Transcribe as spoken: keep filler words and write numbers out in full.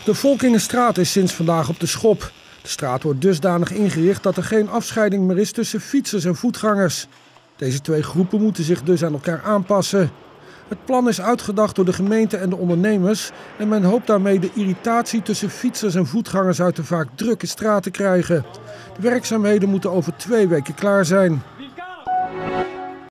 De Volkingenstraat is sinds vandaag op de schop. De straat wordt dusdanig ingericht dat er geen afscheiding meer is tussen fietsers en voetgangers. Deze twee groepen moeten zich dus aan elkaar aanpassen. Het plan is uitgedacht door de gemeente en de ondernemers en men hoopt daarmee de irritatie tussen fietsers en voetgangers uit de vaak drukke straat te krijgen. De werkzaamheden moeten over twee weken klaar zijn.